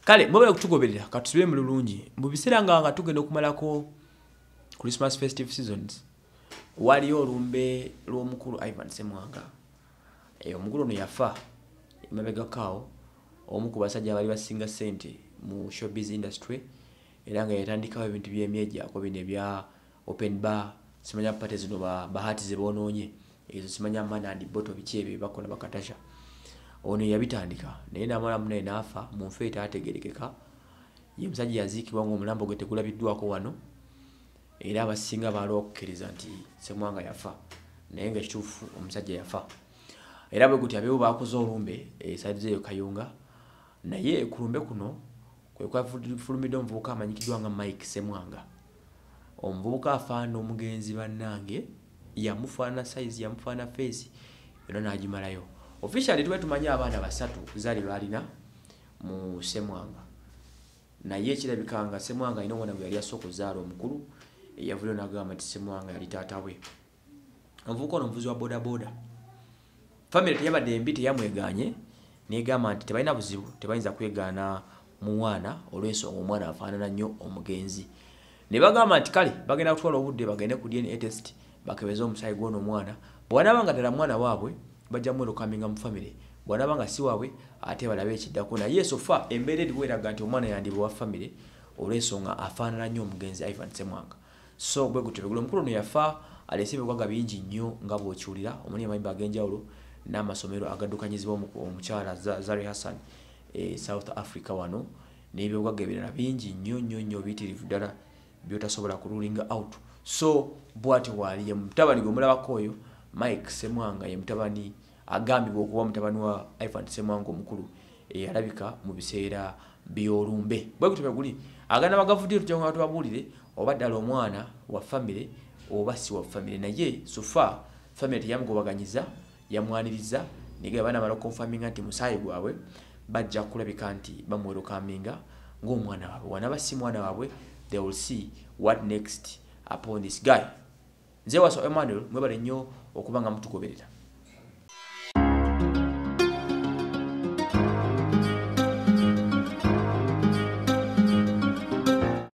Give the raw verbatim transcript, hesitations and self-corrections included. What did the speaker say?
Kale mwebale kutugoberera katusubire mu lulungi mu biseera nga nga tugenda okumalako Christmas festive seasons waliyo olumbe lw'omukulu Ivan Ssemwanga e omukulu no yafa emabega kawo omu ku basajja abali basinga sente mu showbiz industry era nga yatandikawo ebintu by'emyeja ko bine bya open bar simanya pate zino ba bahati ze bononye ezo simanya mana and bottle bichebe bakola bakatasha ono yabitandika naye namala munne nafa mu nfeeta ategerekeka ye musajja yazikibwa ngo omulambo gwe tegulabiddwako wano era abasinga balo okukkiriza nti Ssemwanga yafa naye nga kituufu omusajja yafa era bwe guti abeewo bakoze olumbe esaidize yo Kayunga naye kulumbe kuno kwe kwa fulumidde omuvubuka amanyikidwa nga Mike Ssemwanga omuvubuka afaana omugenzi bannange yamufaana size yamufaana face era n'agimalayo officially tuwe tumanya abaana basatu zali balina mu Ssemwanga naye ekirabikanga Ssemwanga ino ngona bwe yali asoko zaalo omukulu yavule n'agamba nti Ssemwanga yali taata we omuvubuka ono muvuzi wa boda boda family teyabadde embi teyamweganye negamba nti tebalina buzibu tebayinza kwegaana muwana olw'ensonga omwana afaanana nnyo omugenzi ne bagamba nti kale bagenda kutwala obudde bagende ku D N A test bakebeze omusayi gw'ono omwana bw'anaabanga ddala mwana waabwe bajja mwerokaminga mu family bw'anaabanga si waabwe ate balabe ekiddako naye sofa embeera eriwo eraga nti omwana yandibwa wa family olw'ensonga afaanana nnyo omugenzi Ivan Ssemwanga so bwe gutyo bwe omukulu no yafa alese ebigwaga bingi nnyo nga bw'okiwulira omuli amayimba ag'enjawulo n'amasomero agaddukanyizibwa omukyala Zari Hassan e South Africa wano n'ebyogwaga ebirala bingi nnyo nnyo nnyo biyitirivu ddala byotasobola kurulinga out so bwati wali ye mutabani gomulabako oyo Mike Ssemwanga ye mutabani agambibwa okuba mutabani wa Ivan Ssemwanga omukulu eyalabika mu biseera by'olumbe bwe gutyo guli agana bagavudde tujonga tubabulire oba ddala omwana wa family oba si wa family naye sofa family teyamugobaganyiza yamwaniriza nige bana balo confirminga nti musayi gwabwe bajja kulabika nti bamwerokaminga ng'omwana waabwe wanaba si mwana waabwe they will see what next upon this guy nze waso Emmanuel mwebale nnyo okuba nga mutugoberera